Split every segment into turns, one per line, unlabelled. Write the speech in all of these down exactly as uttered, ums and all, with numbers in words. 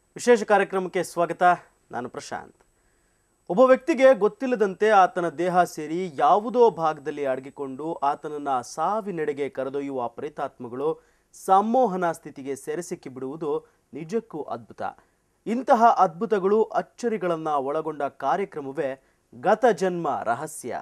ವಿಶೇಷ ಕಾರ್ಯಕ್ರಮಕ್ಕೆ ಸ್ವಾಗತ. ನಾನು ಪ್ರಶಾಂತ್. ಒಬ್ಬ ವ್ಯಕ್ತಿಗೆ ಗೊತ್ತಿಲ್ಲದಂತೆ ಆತನ ದೇಹ ಸೇರಿ ಯಾವುದೋ ಭಾಗದಲ್ಲಿ ಅಡಗಿಕೊಂಡು ಆತನನ್ನ ಸಾವಿನೆಡೆಗೆ ಕರೆದೊಯ್ಯುವ ಪ್ರೇತಾತ್ಮಗಳು ಸಂಮೋಹನ ಸ್ಥಿತಿಗೆ ಸೆರೆಸಿಕ್ಕಿ ಬಿಡುವುದು ನಿಜಕ್ಕೂ ಅದ್ಭುತ. ಇಂತಹ ಅದ್ಭುತಗಳು ಅಚ್ಚರಿಗಳನ್ನ ಒಳಗೊಂಡ ಕಾರ್ಯಕ್ರಮವೇ ಗತ ಜನ್ಮ ರಹಸ್ಯ.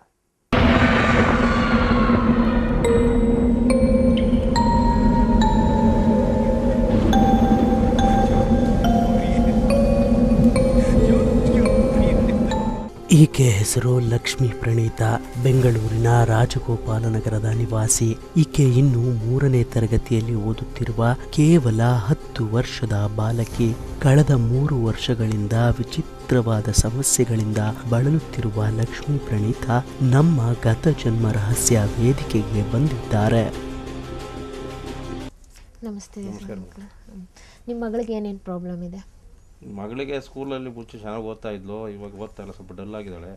ಈಕೆ ಹೆಸರು ಲಕ್ಷ್ಮೀ ಪ್ರಣೀತ. ಬೆಂಗಳೂರಿನ ರಾಜಗೋಪಾಲನಗರದ ನಿವಾಸಿ. ಈಕೆ ಇನ್ನು ಮೂರನೇ ತರಗತಿಯಲ್ಲಿ ಓದುತ್ತಿರುವ ಕೇವಲ ಹತ್ತು ವರ್ಷದ ಬಾಲಕಿ. ಕಳೆದ ಮೂರು ವರ್ಷಗಳಿಂದ ವಿಚಿತ್ರವಾದ ಸಮಸ್ಯೆಗಳಿಂದ ಬಳಲುತ್ತಿರುವ ಲಕ್ಷ್ಮೀ ಪ್ರಣೀತ ನಮ್ಮ ಗತ ಜನ್ಮ ರಹಸ್ಯ ವೇದಿಕೆಗೆ ಬಂದಿದ್ದಾರೆ.
ನಮಸ್ತೆ. ನಿಮ್ಮ ಮಗಳಿಗೆ ಏನೇನು ಪ್ರಾಬ್ಲಮ್ ಇದೆ?
ಮಗಳಿಗೆ ಸ್ಕೂಲಲ್ಲಿ ಮುಂಚೆ ಚೆನ್ನಾಗಿ ಓದ್ತಾ ಇದ್ಲು, ಇವಾಗ ಓದ್ತಾ ಇಲ್ಲ, ಸ್ವಲ್ಪ ಡಲ್ ಆಗಿದ್ದಾಳೆ.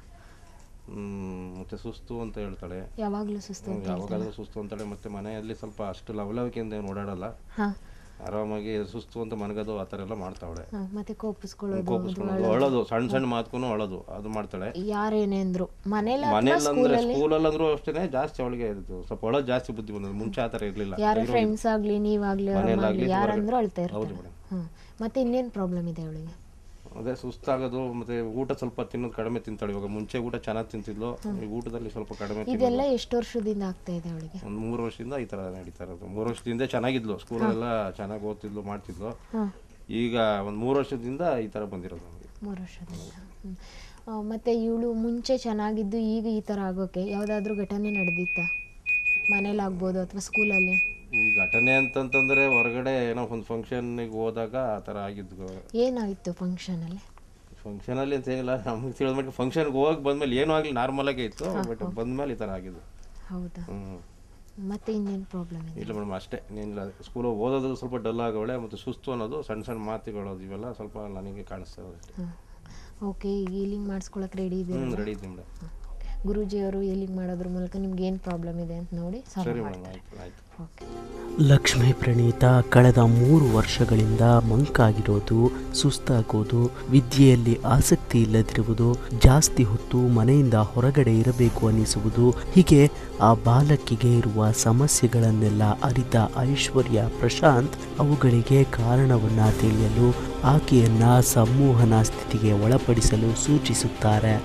ಮತ್ತೆ ಸುಸ್ತು ಅಂತ ಹೇಳ್ತಾಳೆ.
ಯಾವಾಗಲೂ ಸುಸ್ತು
ಯಾವಾಗಾದ್ರೂ ಸುಸ್ತು ಅಂತಾಳೆ. ಮತ್ತೆ ಮನೆಯಲ್ಲಿ ಸ್ವಲ್ಪ ಅಷ್ಟು ಲವಲವಿಕೆಯಿಂದ ಏನು ಓಡಾಡಲ್ಲ, ಆರಾಮಾಗಿ ಸುಸ್ತು ಅಂತ ಮನಗದು ಆ ಥರ ಎಲ್ಲ ಮಾಡ್ತಾವಳೆ.
ಮತ್ತೆ ಕೋಪಿಸ್ಕೊಳ್ಳೋದು,
ಕೋಪಿಸ್ಕೊಳ್ಳೋದು, ಅಳೋದು, ಸಣ್ಣ ಸಣ್ಣ ಮಾತುಗೂ ಅಳೋದು, ಅದು ಮಾಡ್ತಾಳೆ.
ಯಾರೇನೇ ಅಂದ್ರು ಮನೇಲಿ
ಮನೇಲಿ ಅಂದ್ರೆ ಸ್ಕೂಲಲ್ಲಿ ಅಂದ್ರೂ ಅಷ್ಟೇ ಜಾಸ್ತಿ ಅವಳಿಗೆ ಸ್ವಲ್ಪ ಅಳೋದು ಜಾಸ್ತಿ ಬುದ್ಧಿ ಬಂದದ್ದು. ಮುಂಚೆ ಆ ಥರ ಇರಲಿಲ್ಲ.
ಯಾರ ಫ್ರೆಂಡ್ಸ್ ಆಗಲಿ ನೀವಾಗಲಿ ಯಾರಂದ್ರೂ ಅಳ್ತಾ ಇರ್ತಾರೆ.
ಹೌದು ಮೇಡಮ್.
ಮತ್ತೆ ಇನ್ನೇನು ಪ್ರಾಬ್ಲಮ್ ಇದೆ ಅವಳಿಗೆ?
ಅದೇ ಸುಸ್ತಾಗೋದು, ಮತ್ತೆ ಊಟ ಸ್ವಲ್ಪ ತಿನ್ನೋದು ಕಡಿಮೆ ತಿಂತಾಳೆ. ಇವಾಗ ಮುಂಚೆ ಊಟ ಚೆನ್ನಾಗಿ ತಿಂತಿದ್ಲು, ಈ ಊಟದಲ್ಲಿ ಸ್ವಲ್ಪ ಕಡಿಮೆ.
ಇದೆಲ್ಲ ಎಷ್ಟು ವರ್ಷದಿಂದ ಆಗ್ತಾ ಇದೆ ಅವಳಿಗೆ?
ಒಂದು ಮೂರು ವರ್ಷದಿಂದ ಈ ತರ ನಡೀತಾ ಇರೋದು. ಮೂರು ವರ್ಷದಿಂದ ಚೆನ್ನಾಗಿದ್ಲು, ಸ್ಕೂಲೆಲ್ಲ ಚೆನ್ನಾಗಿ ಓದ್ತಿದ್ಲು, ಮಾಡ್ತಿದ್ಲು. ಈಗ ಒಂದು ಮೂರು ವರ್ಷದಿಂದ ಈ ತರ ಬಂದಿರೋದು ನಮಗೆ.
ಮೂರು ವರ್ಷದಿಂದ. ಮತ್ತೆ ಇವಳು ಮುಂಚೆ ಚೆನ್ನಾಗಿದ್ದು ಈಗ ಈ ತರ ಆಗೋಕೆ ಯಾವ್ದಾದ್ರು ಘಟನೆ ನಡೆದಿತ್ತ? ಮನೇಲಿ ಆಗ್ಬೋದು ಅಥವಾ ಸ್ಕೂಲಲ್ಲಿ?
ಈ ಘಟನೆ ಅಂತಂತಂದ್ರೆ ಹೊರಗಡೆ ಏನೋ ಒಂದು ಫಂಕ್ಷನ್ಗೆ ಹೋದಾಗ ಆ ಥರ ಆಗಿದ್ದು.
ಏನಾಗಿತ್ತು ಫಂಕ್ಷನಲ್ಲಿ?
ಫಂಕ್ಷನಲ್ಲಿ ಅಂತ ಏನಿಲ್ಲ, ನಮ್ಗೆ ತಿಳಿದ ಮಟ್ಟಿಗೆ ಫಂಕ್ಷನ್ಗೆ ಹೋಗಿ ಬಂದ್ಮೇಲೆ ಏನೂ ಆಗಲಿ, ನಾರ್ಮಲ್ ಆಗೇ ಇತ್ತು. ಬಟ್ ಬಂದ್ಮೇಲೆ ಈ ಥರ ಆಗಿದ್ದು.
ಹೌದಾ? ಹ್ಞೂ. ಮತ್ತೆ ಇನ್ನೇನು ಪ್ರಾಬ್ಲಮ್ ಇದೆ?
ಇಲ್ಲ ಮೇಡಮ್, ಅಷ್ಟೇ, ಏನಿಲ್ಲ. ಸ್ಕೂಲಿಗೆ ಓದೋದು ಸ್ವಲ್ಪ ಡಲ್ ಆಗೋಳೆ, ಮತ್ತು ಸುಸ್ತು ಅನ್ನೋದು, ಸಣ್ಣ ಸಣ್ಣ ಮಾತುಗಳೋದು, ಇವೆಲ್ಲ ಸ್ವಲ್ಪ ನನಗೆ ಕಾಣಿಸ್ತದೆ ಅಷ್ಟೇ.
ಓಕೆ. ಈಗ ಹೀಲಿಂಗ್ ಮಾಡಿಸ್ಕೊಳಕ್ಕೆ ರೆಡಿ ಇದೆ?
ಹ್ಞೂ, ರೆಡಿ ಇದ್ದೀನಿ ಮೇಡಮ್.
ಗುರೂಜಿಯವರು ಹೀಲಿಂಗ್ ಮಾಡೋದ್ರ ಮೂಲಕ ನಿಮ್ಗೆ ಏನು ಪ್ರಾಬ್ಲಮ್ ಇದೆ ಅಂತ ನೋಡಿ
ಸರಿ ಮೇಡಮ್. ಆಯ್ತು ಆಯ್ತು.
ಲಕ್ಷ್ಮೀ ಪ್ರಣೀತ ಕಳೆದ ಮೂರು ವರ್ಷಗಳಿಂದ ಮಂಕಾಗಿರೋದು, ಸುಸ್ತಾಗೋದು, ವಿದ್ಯೆಯಲ್ಲಿ ಆಸಕ್ತಿ ಇಲ್ಲದಿರುವುದು, ಜಾಸ್ತಿ ಹೊತ್ತು ಮನೆಯಿಂದ ಹೊರಗಡೆ ಇರಬೇಕು ಅನ್ನಿಸುವುದು, ಹೀಗೆ ಆ ಬಾಲಕಿಗೆ ಇರುವ ಸಮಸ್ಯೆಗಳನ್ನೆಲ್ಲ ಅರಿತ ಐಶ್ವರ್ಯ ಪ್ರಶಾಂತ್ ಅವುಗಳಿಗೆ ಕಾರಣವನ್ನ ತಿಳಿಯಲು ಆಕೆಯನ್ನ ಸಂಮೋಹನ ಸ್ಥಿತಿಗೆ ಒಳಪಡಿಸಲು ಸೂಚಿಸುತ್ತಾರೆ.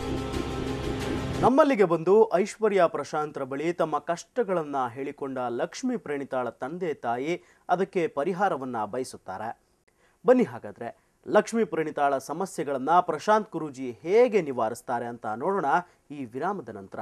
ನಮ್ಮಲ್ಲಿಗೆ ಬಂದು ಐಶ್ವರ್ಯ ಪ್ರಶಾಂತ್ರ ಬಳಿ ತಮ್ಮ ಕಷ್ಟಗಳನ್ನ ಹೇಳಿಕೊಂಡ ಲಕ್ಷ್ಮೀ ಪ್ರಣೀತಾಳ ತಂದೆ ತಾಯಿ ಅದಕ್ಕೆ ಪರಿಹಾರವನ್ನ ಬಯಸುತ್ತಾರೆ. ಬನ್ನಿ ಹಾಗಾದ್ರೆ ಲಕ್ಷ್ಮೀ ಪ್ರಣೀತಾಳ ಸಮಸ್ಯೆಗಳನ್ನ ಪ್ರಶಾಂತ್ ಗುರೂಜಿ ಹೇಗೆ ನಿವಾರಿಸ್ತಾರೆ ಅಂತ ನೋಡೋಣ ಈ ವಿರಾಮದ ನಂತರ.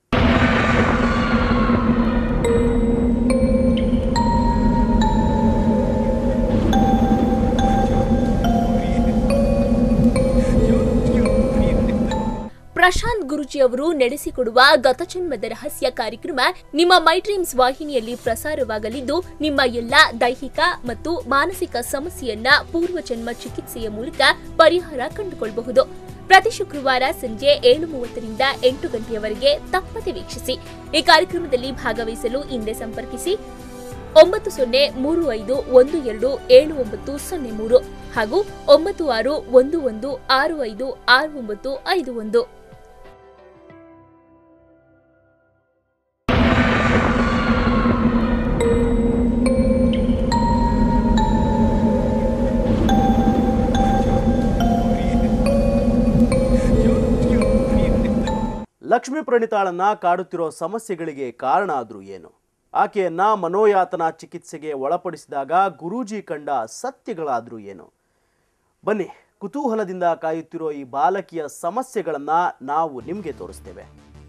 ಪ್ರಶಾಂತ್ ಗುರೂಜಿ ಅವರು ನಡೆಸಿಕೊಡುವ ಗತಜನ್ಮದ ರಹಸ್ಯ ಕಾರ್ಯಕ್ರಮ ನಿಮ್ಮ ಮೈ ಡ್ರೀಮ್ಸ್ ವಾಹಿನಿಯಲ್ಲಿ ಪ್ರಸಾರವಾಗಲಿದ್ದು, ನಿಮ್ಮ ಎಲ್ಲಾ ದೈಹಿಕ ಮತ್ತು ಮಾನಸಿಕ ಸಮಸ್ಯೆಯನ್ನ ಪೂರ್ವಜನ್ಮ ಚಿಕಿತ್ಸೆಯ ಮೂಲಕ ಪರಿಹಾರ ಕಂಡುಕೊಳ್ಳಬಹುದು. ಪ್ರತಿ ಶುಕ್ರವಾರ ಸಂಜೆ ಏಳು ಮೂವತ್ತರಿಂದ ಎಂಟು ಗಂಟೆಯವರೆಗೆ ತಪ್ಪದೆ ವೀಕ್ಷಿಸಿ. ಈ ಕಾರ್ಯಕ್ರಮದಲ್ಲಿ ಭಾಗವಹಿಸಲು ಹಿಂದೆ ಸಂಪರ್ಕಿಸಿ ಒಂಬತ್ತು ಸೊನ್ನೆ ಮೂರು ಐದು ಒಂದು ಎರಡು ಏಳು ಒಂಬತ್ತು ಸೊನ್ನೆ ಮೂರು ಹಾಗೂ ಒಂಬತ್ತು ಆರು ಒಂದು ಒಂದು ಆರು ಐದು ಆರು ಒಂಬತ್ತು ಐದು ಒಂದು.
ಲಕ್ಷ್ಮೀ ಪ್ರಣೀತಾಳನ್ನ ಕಾಡುತ್ತಿರೋ ಸಮಸ್ಯೆಗಳಿಗೆ ಕಾರಣ ಆದ್ರೂ ಏನು? ಆಕೆಯನ್ನ ಮನೋಯಾತನಾ ಚಿಕಿತ್ಸೆಗೆ ಒಳಪಡಿಸಿದಾಗ ಗುರೂಜಿ ಕಂಡ ಸತ್ಯಗಳಾದ್ರೂ ಏನು? ಬನ್ನಿ, ಕುತೂಹಲದಿಂದ ಕಾಯುತ್ತಿರೋ ಈ ಬಾಲಕಿಯ ಸಮಸ್ಯೆಗಳನ್ನ ನಾವು ನಿಮಗೆ ತೋರಿಸ್ತೇವೆ.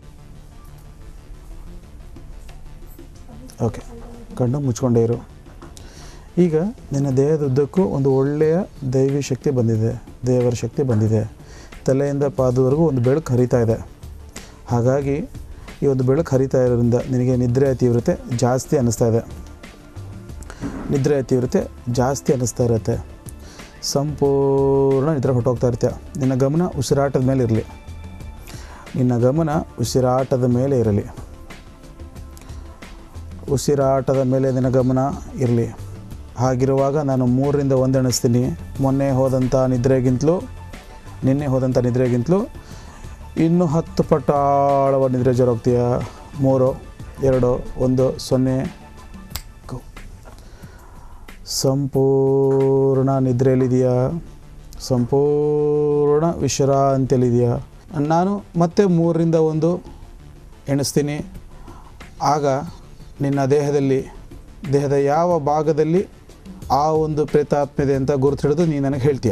ಓಕೆ, ಕಣ್ಣು ಮುಚ್ಕೊಂಡೇ ಇರು. ಈಗ ನಿನ್ನ ದೇಹದುದ್ದಕ್ಕೂ ಒಂದು ಒಳ್ಳೆಯ ದೈವಿ ಶಕ್ತಿ ಬಂದಿದೆ, ದೇವರ ಶಕ್ತಿ ಬಂದಿದೆ. ತಲೆಯಿಂದ ಪಾದವರೆಗೂ ಒಂದು ಬೆಳಕು ಹರಿತಾ ಇದೆ. ಹಾಗಾಗಿ ಈ ಒಂದು ಬೆಳಕು ಹರಿತಾ ಇರೋದ್ರಿಂದ ನಿನಗೆ ನಿದ್ರೆಯ ತೀವ್ರತೆ ಜಾಸ್ತಿ ಅನ್ನಿಸ್ತಾ ಇದೆ. ನಿದ್ರೆಯ ತೀವ್ರತೆ ಜಾಸ್ತಿ ಅನ್ನಿಸ್ತಾ ಇರುತ್ತೆ. ಸಂಪೂರ್ಣ ನಿದ್ರೆ ಹೊಟ್ಟೋಗ್ತಾ ಇರ್ತೀಯ. ನಿನ್ನ ಗಮನ ಉಸಿರಾಟದ ಮೇಲೆ ಇರಲಿ. ನಿನ್ನ ಗಮನ ಉಸಿರಾಟದ ಮೇಲೆ ಇರಲಿ. ಉಸಿರಾಟದ ಮೇಲೆ ನಿನ್ನ ಗಮನ ಇರಲಿ. ಹಾಗಿರುವಾಗ ನಾನು ಮೂರರಿಂದ ಒಂದು ಎಣಿಸ್ತೀನಿ. ಮೊನ್ನೆ ಹೋದಂಥ ನಿದ್ರೆಗಿಂತಲೂ ನಿನ್ನೆ ಹೋದಂಥ ನಿದ್ರೆಗಿಂತಲೂ ಇನ್ನೂ ಹತ್ತು ಪಟ್ಟು ಆಳವಾದ ನಿದ್ರೆ ಜೋರು ಹೋಗ್ತೀಯ. ಮೂರು, ಎರಡು, ಒಂದು, ಸೊನ್ನೆ. ಸಂಪೂರ್ಣ ನಿದ್ರೆಯಲ್ಲಿದೆಯಾ, ಸಂಪೂರ್ಣ ವಿಶ್ರಾಂತಿಯಲ್ಲಿದೆಯಾ. ನಾನು ಮತ್ತೆ ಮೂರರಿಂದ ಒಂದು ಎಣಿಸ್ತೀನಿ. ಆಗ ನಿನ್ನ ದೇಹದಲ್ಲಿ ದೇಹದ ಯಾವ ಭಾಗದಲ್ಲಿ ಆ ಒಂದು ಪ್ರೇತಾತ್ಮ ಇದೆ ಅಂತ ಗುರುತು ಹಿಡಿದು ನೀನು ನನಗೆ ಹೇಳ್ತೀಯ.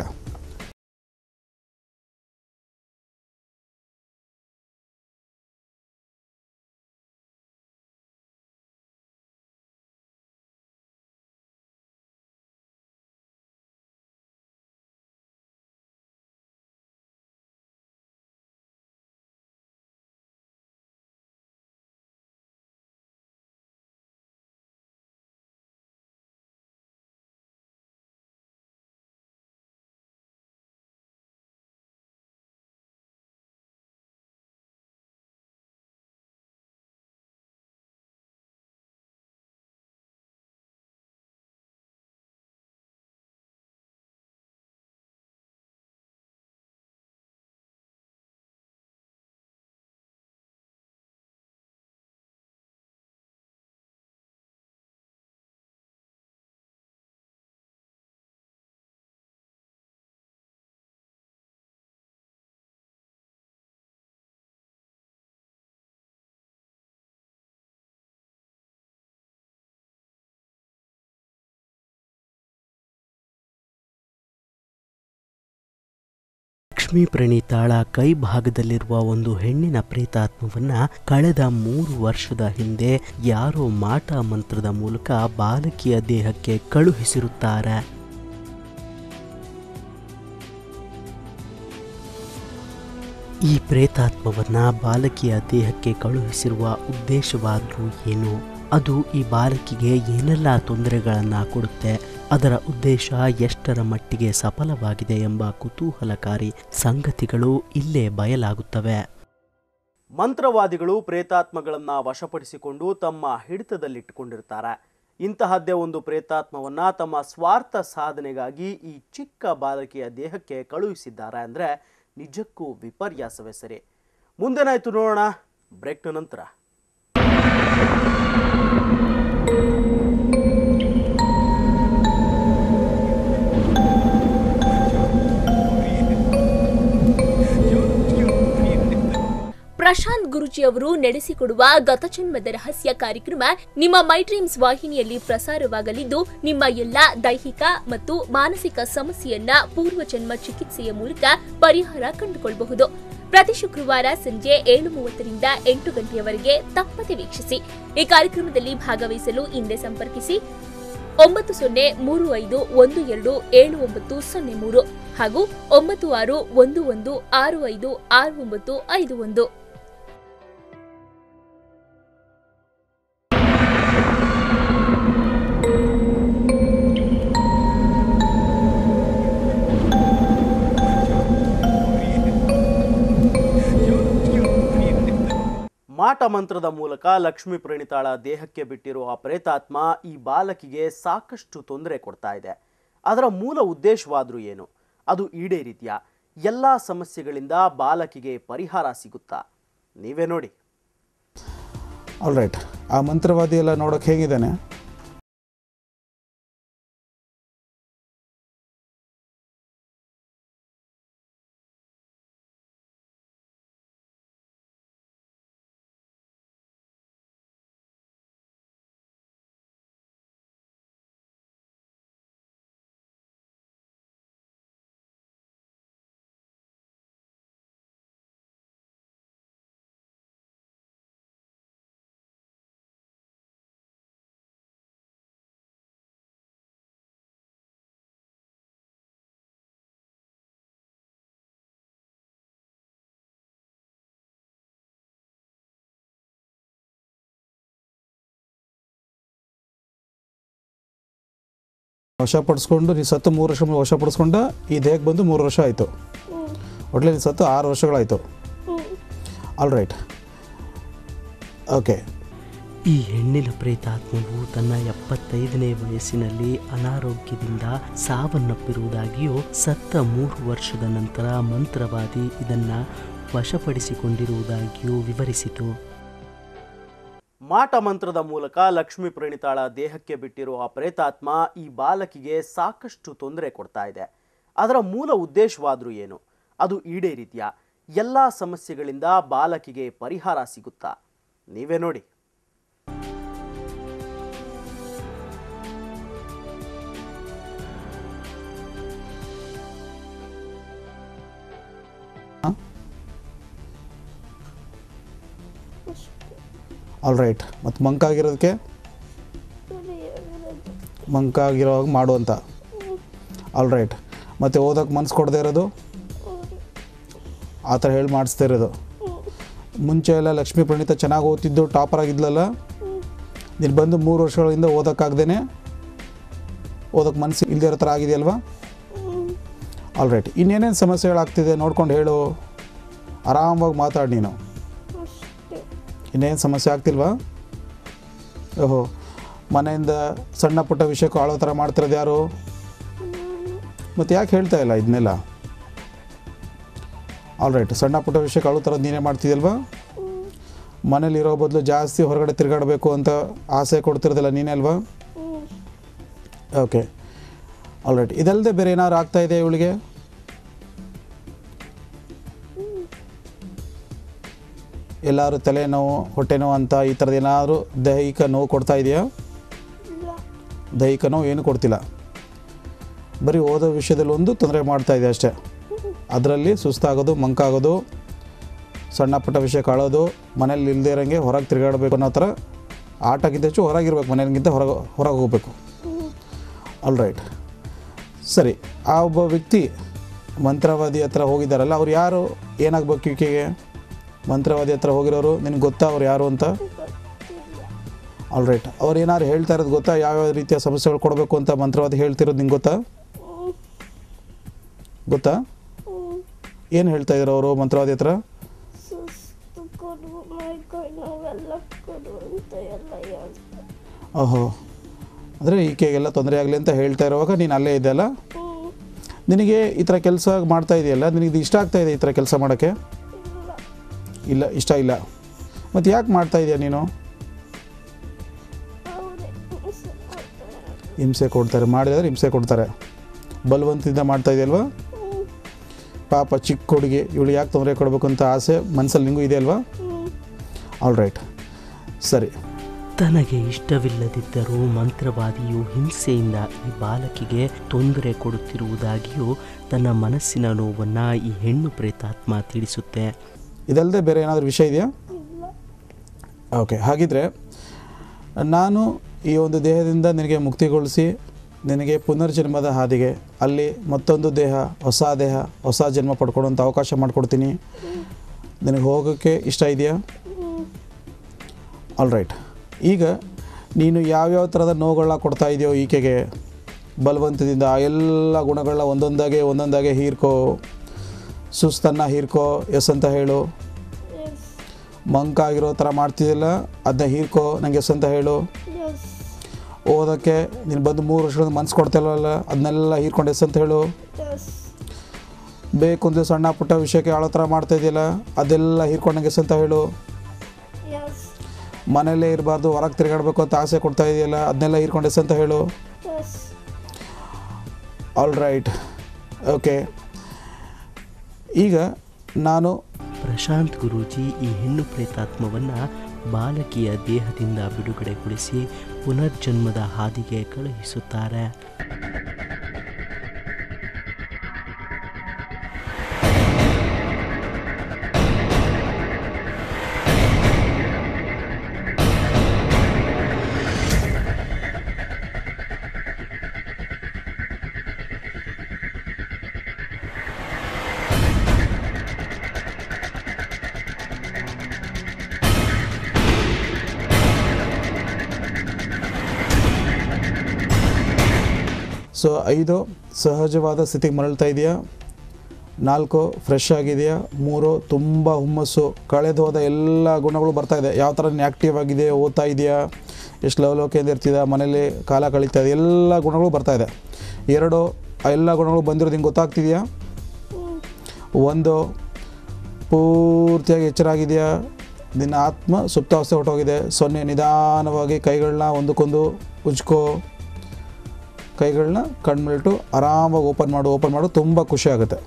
ಲಕ್ಷ್ಮೀ ಪ್ರಣೀತಾಳ ಕೈ ಭಾಗದಲ್ಲಿರುವ ಒಂದು ಹೆಣ್ಣಿನ ಪ್ರೇತಾತ್ಮವನ್ನ ಕಳೆದ ಮೂರು ವರ್ಷದ ಹಿಂದೆ ಯಾರೋ ಮಾಟ ಮಂತ್ರದ ಮೂಲಕ ಬಾಲಕಿಯ ದೇಹಕ್ಕೆ ಕಳುಹಿಸಿರುತ್ತಾರೆ. ಈ ಪ್ರೇತಾತ್ಮವನ್ನ ಬಾಲಕಿಯ ದೇಹಕ್ಕೆ ಕಳುಹಿಸಿರುವ ಉದ್ದೇಶವಾದ್ರೂ ಏನು, ಅದು ಈ ಬಾಲಕಿಗೆ ಏನೆಲ್ಲ ತೊಂದರೆಗಳನ್ನು ಕೊಡುತ್ತೆ, ಅದರ ಉದ್ದೇಶ ಎಷ್ಟರ ಮಟ್ಟಿಗೆ ಸಫಲವಾಗಿದೆ ಎಂಬ ಕುತೂಹಲಕಾರಿ ಸಂಗತಿಗಳು ಇಲ್ಲೇ ಬಯಲಾಗುತ್ತವೆ.
ಮಂತ್ರವಾದಿಗಳು ಪ್ರೇತಾತ್ಮಗಳನ್ನ ವಶಪಡಿಸಿಕೊಂಡು ತಮ್ಮ ಹಿಡಿತದಲ್ಲಿಟ್ಟುಕೊಂಡಿರ್ತಾರೆ. ಇಂತಹದ್ದೇ ಒಂದು ಪ್ರೇತಾತ್ಮವನ್ನ ತಮ್ಮ ಸ್ವಾರ್ಥ ಸಾಧನೆಗಾಗಿ ಈ ಚಿಕ್ಕ ಬಾಲಕಿಯ ದೇಹಕ್ಕೆ ಕಳುಹಿಸಿದ್ದಾರೆ ಅಂದರೆ ನಿಜಕ್ಕೂ ವಿಪರ್ಯಾಸವೇ ಸರಿ. ಮುಂದೇನಾಯ್ತು ನೋಡೋಣ ಬ್ರೇಕ್ನ ನಂತರ.
ಪ್ರಶಾಂತ್ ಗುರುಜಿ ಅವರು ನಡೆಸಿಕೊಡುವ ಗತಜನ್ಮದ ರಹಸ್ಯ ಕಾರ್ಯಕ್ರಮ ನಿಮ್ಮ ಮೈ ಡ್ರೀಮ್ಸ್ ವಾಹಿನಿಯಲ್ಲಿ ಪ್ರಸಾರವಾಗಲಿದ್ದು, ನಿಮ್ಮ ಎಲ್ಲಾ ದೈಹಿಕ ಮತ್ತು ಮಾನಸಿಕ ಸಮಸ್ಯೆಯನ್ನ ಪೂರ್ವಜನ್ಮ ಚಿಕಿತ್ಸೆಯ ಮೂಲಕ ಪರಿಹಾರ ಕಂಡುಕೊಳ್ಳಬಹುದು. ಪ್ರತಿ ಶುಕ್ರವಾರ ಸಂಜೆ ಏಳು ಮೂವತ್ತರಿಂದ ಎಂಟು ಗಂಟೆಯವರೆಗೆ ತಪ್ಪದೆ ವೀಕ್ಷಿಸಿ. ಈ ಕಾರ್ಯಕ್ರಮದಲ್ಲಿ ಭಾಗವಹಿಸಲು ಹಿಂದೆ ಸಂಪರ್ಕಿಸಿ ಒಂಬತ್ತು ಸೊನ್ನೆ ಮೂರು ಐದು ಒಂದು ಎರಡು ಏಳು ಒಂಬತ್ತು ಸೊನ್ನೆ ಮೂರು ಹಾಗೂ ಒಂಬತ್ತು ಆರು ಒಂದು ಒಂದು ಆರು ಐದು ಆರು ಒಂಬತ್ತು ಐದು ಒಂದು.
ಮಾಟ ಮಂತ್ರದ ಮೂಲಕ ಲಕ್ಷ್ಮೀ ಪ್ರಣೀತಾಳ ದೇಹಕ್ಕೆ ಬಿಟ್ಟಿರುವ ಪ್ರೇತಾತ್ಮ ಈ ಬಾಲಕಿಗೆ ಸಾಕಷ್ಟು ತೊಂದರೆ ಕೊಡ್ತಾ ಇದೆ. ಅದರ ಮೂಲ ಉದ್ದೇಶವಾದ್ರೂ ಏನು, ಅದು ಈಡೇರಿದೆಯಾ, ಎಲ್ಲ ಸಮಸ್ಯೆಗಳಿಂದ ಬಾಲಕಿಗೆ ಪರಿಹಾರ ಸಿಗುತ್ತಾ, ನೀವೇ ನೋಡಿ.
ಆಲ್ ರೈಟ್, ಆ ಮಂತ್ರವಾದಿ ಎಲ್ಲ ನೋಡೋಕೆ ಹೇಗಿದ್ದಾನೆ? ವಶಪಡಿಸ್ಕೊಂಡು ನೀನು ಸತ್ತು ಮೂರು ವರ್ಷ ವಶಪಡಿಸ್ಕೊಂಡು ಈ ದೇಹಕ್ಕೆ ಬಂದು ಮೂರು ವರ್ಷ ಆಯಿತು. ಒಟ್ಲೆ ನೀನು ಸತ್ತು ಆರು ವರ್ಷಗಳಾಯಿತು. All right, okay.
ಈ ಹೆಣ್ಣಿನ ಪ್ರೇತಾತ್ಮವು ತನ್ನ ಎಪ್ಪತ್ತೈದನೇ ವಯಸ್ಸಿನಲ್ಲಿ ಅನಾರೋಗ್ಯದಿಂದ ಸಾವನ್ನಪ್ಪಿರುವುದಾಗಿಯೂ ಸತ್ತ ಮೂರು ವರ್ಷದ ನಂತರ ಮಂತ್ರವಾದಿ ಇದನ್ನ ವಶಪಡಿಸಿಕೊಂಡಿರುವುದಾಗಿಯೂ ವಿವರಿಸಿತು.
ಮಾಟ ಮಂತ್ರದ ಮೂಲಕ ಲಕ್ಷ್ಮೀ ಪ್ರಣೀತಾಳ ದೇಹಕ್ಕೆ ಬಿಟ್ಟಿರುವ ಪ್ರೇತಾತ್ಮ ಈ ಬಾಲಕಿಗೆ ಸಾಕಷ್ಟು ತೊಂದರೆ ಕೊಡ್ತಾ ಇದೆ. ಅದರ ಮೂಲ ಉದ್ದೇಶವಾದ್ರೂ ಏನು? ಅದು ಈಡೇರಿದೆಯಾ? ಎಲ್ಲ ಸಮಸ್ಯೆಗಳಿಂದ ಬಾಲಕಿಗೆ ಪರಿಹಾರ ಸಿಗುತ್ತಾ? ನೀವೇ ನೋಡಿ.
All right. ಮತ್ತು ಮಂಕಾಗಿರೋದಕ್ಕೆ ಮಂಕಾಗಿರೋವಾಗ ಮಾಡುವಂಥ. All right. ಮತ್ತು ಓದೋಕ್ಕೆ ಮನಸ್ಸು ಕೊಡದೇ ಇರೋದು, ಆ ಥರ ಹೇಳಿ ಮಾಡಿಸ್ತಾ ಇರೋದು. ಮುಂಚೆ ಎಲ್ಲ ಲಕ್ಷ್ಮೀ ಪ್ರಣೀತ ಚೆನ್ನಾಗಿ ಓದ್ತಿದ್ದು ಟಾಪರ್ ಆಗಿದ್ಲಲ್ಲ, ನೀನು ಬಂದು ಮೂರು ವರ್ಷಗಳಿಂದ ಓದೋಕ್ಕಾಗ್ದೇ ಓದೋಕ್ಕೆ ಮನಸ್ಸು ಇಲ್ಲದೇ ಇರೋ ಥರ ಆಗಿದೆಯಲ್ವಾ? All right. ಇನ್ನೇನೇನು ಸಮಸ್ಯೆಗಳಾಗ್ತಿದೆ ನೋಡ್ಕೊಂಡು ಹೇಳು, ಆರಾಮವಾಗಿ ಮಾತಾಡಿ ನೀನು. ಇನ್ನೇನು ಸಮಸ್ಯೆ ಆಗ್ತಿಲ್ವಾ? ಓಹೋ, ಮನೆಯಿಂದ ಸಣ್ಣ ಪುಟ್ಟ ವಿಷಯಕ್ಕೂ ಆಳೋ ಥರ ಮಾಡ್ತಿರೋದು ಯಾರು? ಮತ್ತು ಯಾಕೆ ಹೇಳ್ತಾ ಇಲ್ಲ ಇದನ್ನೆಲ್ಲ? All right. ಸಣ್ಣ ಪುಟ್ಟ ವಿಷಯಕ್ಕೆ ಆಳೋ ಥರ ನೀನೇ ಮಾಡ್ತಿದ್ಯಲ್ವಾ? ಮನೇಲಿರೋ ಬದಲು ಜಾಸ್ತಿ ಹೊರಗಡೆ ತಿರುಗಾಡಬೇಕು ಅಂತ ಆಸೆ ಕೊಡ್ತಿರೋದಿಲ್ಲ ನೀನೇ ಅಲ್ವಾ? ಓಕೆ. All right. ಇದಲ್ಲದೆ ಬೇರೆ ಏನಾದ್ರು ಆಗ್ತಾಯಿದೆ ಇವಳಿಗೆ? ಎಲ್ಲರೂ ತಲೆನೋವು, ಹೊಟ್ಟೆ ನೋವು ಅಂತ ಈ ಥರದ್ದು ಏನಾದರೂ ದೈಹಿಕ ನೋವು ಕೊಡ್ತಾ ಇದೆಯಾ? ದೈಹಿಕ ನೋವು ಏನು ಕೊಡ್ತಿಲ್ಲ, ಬರೀ ಓದೋ ವಿಷಯದಲ್ಲಿ ಒಂದು ತೊಂದರೆ ಮಾಡ್ತಾಯಿದೆ ಅಷ್ಟೇ. ಅದರಲ್ಲಿ ಸುಸ್ತಾಗೋದು, ಮಂಕಾಗೋದು, ಸಣ್ಣ ಪುಟ್ಟ ವಿಷಯ ಕಾಳೋದು, ಮನೇಲಿ ಇಲ್ಲದೇ ಇರೋಂಗೆ ಹೊರಗೆ ತಿರುಗಾಡಬೇಕು ಅನ್ನೋ ಥರ. ಆಟಕ್ಕಿಂತ ಹೆಚ್ಚು ಹೊರಗಿರ್ಬೇಕು, ಮನೆಗಿಂತ ಹೊರಗೆ ಹೊರಗೆ ಹೋಗಬೇಕು. All right. ಸರಿ. ಆ ಒಬ್ಬ ವ್ಯಕ್ತಿ ಮಂತ್ರವಾದಿ ಹತ್ರ ಹೋಗಿದ್ದಾರಲ್ಲ, ಅವ್ರು ಯಾರು? ಏನಾಗಬೇಕು ಈಕೆಗೆ? ಮಂತ್ರವಾದಿ ಹತ್ರ ಹೋಗಿರೋರು ನಿನಗೆ ಗೊತ್ತಾ ಅವ್ರು ಯಾರು ಅಂತ? All right. ಅವ್ರು ಏನಾದ್ರು ಹೇಳ್ತಾ ಇರೋದು ಗೊತ್ತಾ? ಯಾವ್ಯಾವ ರೀತಿಯ ಸಮಸ್ಯೆಗಳು ಕೊಡಬೇಕು ಅಂತ ಮಂತ್ರವಾದಿ ಹೇಳ್ತಿರೋದು ನಿಂಗೆ ಗೊತ್ತಾ? ಗೊತ್ತಾ? ಏನು ಹೇಳ್ತಾ ಇದ್ರು ಅವರು ಮಂತ್ರವಾದಿ ಹತ್ರ? ಓಹೋ, ಅಂದರೆ ಈಕೆಗೆಲ್ಲ ತೊಂದರೆ ಆಗಲಿ ಅಂತ ಹೇಳ್ತಾ ಇರುವಾಗ ನೀನು ಅಲ್ಲೇ ಇದೆಯಲ್ಲ? ನಿನಗೆ ಈ ಥರ ಕೆಲಸ ಮಾಡ್ತಾ ಇದೆಯಲ್ಲ, ನಿನಗೆ ಇದು ಇಷ್ಟ ಆಗ್ತಾ ಇದೆ ಈ ಥರ ಕೆಲಸ ಮಾಡೋಕ್ಕೆ? ಇಲ್ಲ, ಇಷ್ಟ ಇಲ್ಲ. ಮತ್ತು ಯಾಕೆ ಮಾಡ್ತಾ ಇದೆಯಾ ನೀನು? ಹಿಂಸೆ ಕೊಡ್ತಾರೆ, ಮಾಡಿದ್ರೆ ಹಿಂಸೆ ಕೊಡ್ತಾರೆ. ಬಲವಂತದಿಂದ ಮಾಡ್ತಾ ಇದೆಯಲ್ವಾ? ಪಾಪ ಚಿಕ್ಕ ಹುಡುಗಿ, ಇವಳು ಯಾಕೆ ತೊಂದರೆ ಕೊಡಬೇಕು ಅಂತ ಆಸೆ ಮನಸ್ಸಲ್ಲಿ ನಿಂಗೂ ಇದೆ ಅಲ್ವಾ? All right. ಸರಿ.
ತನಗೆ ಇಷ್ಟವಿಲ್ಲದಿದ್ದರೂ ಮಂತ್ರವಾದಿಯು ಹಿಂಸೆಯಿಂದ ಈ ಬಾಲಕಿಗೆ ತೊಂದರೆ ಕೊಡುತ್ತಿರುವುದಾಗಿಯೂ ತನ್ನ ಮನಸ್ಸಿನ ನೋವನ್ನು ಈ ಹೆಣ್ಣು ಪ್ರೇತಾತ್ಮ ತಿಳಿಸುತ್ತೆ.
ಇದಲ್ಲದೆ ಬೇರೆ ಏನಾದರೂ ವಿಷಯ ಇದೆಯಾ? ಓಕೆ. ಹಾಗಿದ್ರೆ ನಾನು ಈ ಒಂದು ದೇಹದಿಂದ ನಿನಗೆ ಮುಕ್ತಿಗೊಳಿಸಿ ನಿನಗೆ ಪುನರ್ಜನ್ಮದ ಹಾದಿಗೆ, ಅಲ್ಲಿ ಮತ್ತೊಂದು ದೇಹ, ಹೊಸ ದೇಹ, ಹೊಸ ಜನ್ಮ ಪಡ್ಕೊಡುವಂಥ ಅವಕಾಶ ಮಾಡಿಕೊಡ್ತೀನಿ. ನಿನಗೆ ಹೋಗೋಕ್ಕೆ ಇಷ್ಟ ಇದೆಯಾ? All right. ಈಗ ನೀನು ಯಾವ್ಯಾವ ಥರದ ನೋವುಗಳನ್ನ ಕೊಡ್ತಾ ಇದೆಯೋ ಈಕೆಗೆ ಬಲವಂತದಿಂದ, ಆ ಎಲ್ಲ ಗುಣಗಳನ್ನ ಒಂದೊಂದಾಗೆ ಒಂದೊಂದಾಗೆ ಹೀರ್ಕೋ. ಸುಸ್ತನ್ನು ಹೀರ್ಕೋ, ಎಸ್ ಅಂತ ಹೇಳು. ಮಂಕ ಆಗಿರೋ ಥರ ಮಾಡ್ತಿದ್ದಿಲ್ಲ, ಅದನ್ನ ಹೀರ್ಕೋ, ನನಗೆ ಎಸ್ ಅಂತ ಹೇಳು. ಓದೋಕ್ಕೆ ನೀನು ಬಂದು ಮೂರು ವರ್ಷದ ಮನಸ್ಸು ಕೊಡ್ತಿಲ್ವಲ್ಲ, ಅದನ್ನೆಲ್ಲ ಹೀರ್ಕೊಂಡು ಎಸ್ ಅಂತ ಹೇಳು. ಬೇಕು ಅಂದರೆ ಸಣ್ಣ ಪುಟ್ಟ ವಿಷಯಕ್ಕೆ ಆಳೋ ಥರ ಮಾಡ್ತಾಯಿದ್ಯಲ್ಲ, ಅದೆಲ್ಲ ಹೀರ್ಕೊಂಡು ನನಗೆ ಎಸ್ ಅಂತ ಹೇಳು. ಮನೆಯಲ್ಲೇ ಇರಬಾರ್ದು, ಹೊರಗೆ ತಿರುಗಾಡಬೇಕು ಅಂತ ಆಸೆ ಕೊಡ್ತಾ ಇದೆಯಲ್ಲ, ಅದನ್ನೆಲ್ಲ ಹೀರ್ಕೊಂಡು ಎಸ್ ಅಂತ ಹೇಳು. All right. ಓಕೆ. ಈಗ ನಾನು
ಪ್ರಶಾಂತ್ ಗುರೂಜಿ ಈ ಹೆಣ್ಣು ಪ್ರೇತಾತ್ಮವನ್ನು ಬಾಲಕಿಯ ದೇಹದಿಂದ ಬಿಡುಗಡೆಗೊಳಿಸಿ ಪುನರ್ಜನ್ಮದ ಹಾದಿಗೆ ಕಳುಹಿಸುತ್ತಾರೆ.
ಸೊ ಐದು, ಸಹಜವಾದ ಸ್ಥಿತಿಗೆ ಮರಳ್ತಾ ಇದೆಯಾ? ನಾಲ್ಕು ಫ್ರೆಶ್ ಆಗಿದೆಯಾ, ಮೂರು ತುಂಬ ಹುಮ್ಮಸ್ಸು, ಕಳೆದು ಹೋದ ಎಲ್ಲ ಗುಣಗಳು ಬರ್ತಾಯಿದೆ. ಯಾವ ಥರ ನೀನು ಆ್ಯಕ್ಟಿವ್ ಆಗಿದೆ, ಓದ್ತಾ ಇದೆಯಾ, ಎಷ್ಟು ಲವಲೋಕೆಯಿಂದ ಇರ್ತಿದ್ದ, ಮನೇಲಿ ಕಾಲ ಕಳೀತಾ ಇದೆ, ಎಲ್ಲ ಗುಣಗಳು ಬರ್ತಾಯಿದೆ. ಎರಡು, ಆ ಎಲ್ಲ ಗುಣಗಳು ಬಂದಿರೋದು ಹಿಂಗೆ ಗೊತ್ತಾಗ್ತಿದೆಯಾ. ಒಂದು, ಪೂರ್ತಿಯಾಗಿ ಎಚ್ಚರ ಆಗಿದೆಯಾ, ನಿನ್ನ ಆತ್ಮ ಸುಪ್ತಾವಸ್ಥೆ ಹೊರಟೋಗಿದೆ. ಸೊನ್ನೆ, ನಿಧಾನವಾಗಿ ಕೈಗಳನ್ನ ಒಂದಕ್ಕೊಂದು ಉಜ್ಕೋ, ಕೈಗಳನ್ನ ಕಣ್ಮಿಟ್ಟು ಆರಾಮಾಗಿ ಓಪನ್ ಮಾಡು ಓಪನ್ ಮಾಡು ತುಂಬ ಖುಷಿ ಆಗುತ್ತೆ.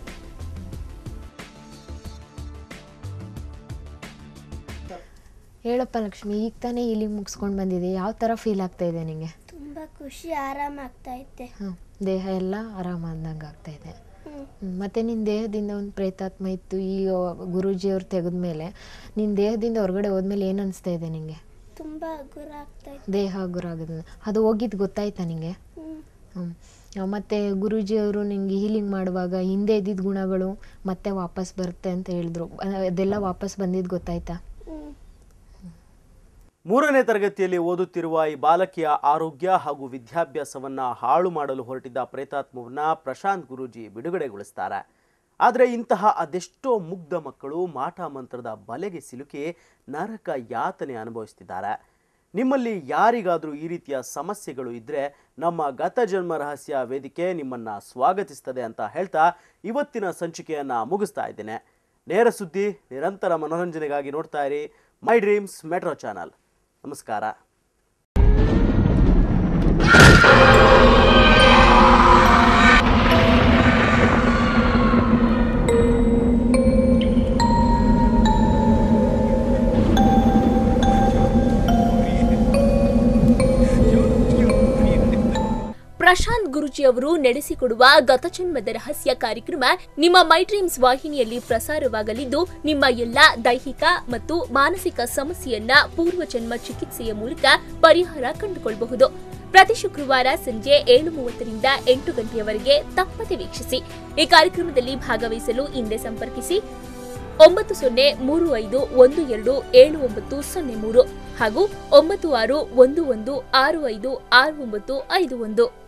ಹೇಳಪ್ಪ ಲಕ್ಷ್ಮಿ, ಈಗ ತಾನೇ ಇಲ್ಲಿ ಮುಗಿಸ್ಕೊಂಡು ಬಂದಿದೆ, ಯಾವ ಥರ ಫೀಲ್ ಆಗ್ತಾ ಇದೆ ನಿಮಗೆ?
ತುಂಬ ಖುಷಿ, ಆರಾಮಾಗ್ತಾ ಐತೆ.
ಹಾಂ, ದೇಹ ಎಲ್ಲ ಆರಾಮಾದಂಗೆ ಆಗ್ತಾ ಇದೆ. ಮತ್ತು ನಿನ್ನ ದೇಹದಿಂದ ಒಂದು ಪ್ರೇತಾತ್ಮ ಇತ್ತು, ಈಗ ಗುರೂಜಿಯವ್ರು ತೆಗೆದ ಮೇಲೆ ನಿನ್ನ ದೇಹದಿಂದ ಹೊರಗಡೆ ಹೋದ್ಮೇಲೆ ಏನು ಅನಿಸ್ತಾ ಇದೆ ನಿಮಗೆ?
ತುಂಬ ಹಗುರ ಆಗ್ತಾ ಇತ್ತು.
ದೇಹ ಹಗುರ ಆಗೋದು, ಅದು ಹೋಗಿದ್ದು ಗೊತ್ತಾಯ್ತಾ ನಿಮಗೆ? ಹ್ಞೂ. ಮತ್ತು ಗುರೂಜಿಯವರು ನಿಂಗೆ ಹೀಲಿಂಗ್ ಮಾಡುವಾಗ ಹಿಂದೆ ಇದ್ದಿದ್ದ ಗುಣಗಳು ಮತ್ತೆ ವಾಪಸ್ ಬರುತ್ತೆ ಅಂತ ಹೇಳಿದ್ರು, ಅದೆಲ್ಲ ವಾಪಸ್ ಬಂದಿದ್ದು ಗೊತ್ತಾಯ್ತಾ?
ಮೂರನೇ ತರಗತಿಯಲ್ಲಿ ಓದುತ್ತಿರುವ ಈ ಬಾಲಕಿಯ ಆರೋಗ್ಯ ಹಾಗೂ ವಿದ್ಯಾಭ್ಯಾಸವನ್ನ ಹಾಳು ಮಾಡಲು ಹೊರಟಿದ್ದ ಪ್ರೇತಾತ್ಮವನ್ನ ಪ್ರಶಾಂತ್ ಗುರೂಜಿ ಬಿಡುಗಡೆಗೊಳಿಸ್ತಾರೆ. ಆದರೆ ಇಂತಹ ಅದೆಷ್ಟೋ ಮುಗ್ಧ ಮಕ್ಕಳು ಮಾಟ ಮಂತ್ರದ ಬಲೆಗೆ ಸಿಲುಕಿ ನರಕ ಯಾತನೆ ಅನುಭವಿಸ್ತಿದ್ದಾರೆ. ನಿಮ್ಮಲ್ಲಿ ಯಾರಿಗಾದರೂ ಈ ರೀತಿಯ ಸಮಸ್ಯೆಗಳು ಇದ್ದರೆ ನಮ್ಮ ಗತಜನ್ಮ ರಹಸ್ಯ ವೇದಿಕೆ ನಿಮ್ಮನ್ನು ಸ್ವಾಗತಿಸ್ತದೆ ಅಂತ ಹೇಳ್ತಾ ಇವತ್ತಿನ ಸಂಚಿಕೆಯನ್ನು ಮುಗಿಸ್ತಾ ಇದ್ದೇನೆ. ನೇರ ಸುದ್ದಿ, ನಿರಂತರ ಮನೋರಂಜನೆಗಾಗಿ ನೋಡ್ತಾ ಇರಿ ಮೈ ಡ್ರೀಮ್ಸ್ ಮೆಟ್ರೋ ಚಾನಲ್. ನಮಸ್ಕಾರ.
ಪ್ರಶಾಂತ್ ಗುರೂಜಿ ಅವರು ನಡೆಸಿಕೊಡುವ ಗತಜನ್ಮದ ರಹಸ್ಯ ಕಾರ್ಯಕ್ರಮ ನಿಮ್ಮ ಮೈ ಡ್ರೀಮ್ಸ್ ವಾಹಿನಿಯಲ್ಲಿ ಪ್ರಸಾರವಾಗಲಿದ್ದು, ನಿಮ್ಮ ಎಲ್ಲಾ ದೈಹಿಕ ಮತ್ತು ಮಾನಸಿಕ ಸಮಸ್ಯೆಯನ್ನ ಪೂರ್ವಜನ್ಮ ಚಿಕಿತ್ಸೆಯ ಮೂಲಕ ಪರಿಹಾರ ಕಂಡುಕೊಳ್ಳಬಹುದು. ಪ್ರತಿ ಶುಕ್ರವಾರ ಸಂಜೆ ಏಳು ಮೂವತ್ತರಿಂದ ಎಂಟು ಗಂಟೆಯವರೆಗೆ ತಪ್ಪದೆ ವೀಕ್ಷಿಸಿ. ಈ ಕಾರ್ಯಕ್ರಮದಲ್ಲಿ ಭಾಗವಹಿಸಲು ಹಿಂದೆ ಸಂಪರ್ಕಿಸಿ ಒಂಬತ್ತು ಸೊನ್ನೆ ಮೂರು ಐದು ಒಂದು ಎರಡು ಏಳು ಒಂಬತ್ತು ಸೊನ್ನೆ ಮೂರು ಹಾಗೂ ಒಂಬತ್ತು ಆರು ಒಂದು ಒಂದು ಆರು ಐದು ಆರು ಒಂಬತ್ತು ಐದು ಒಂದು.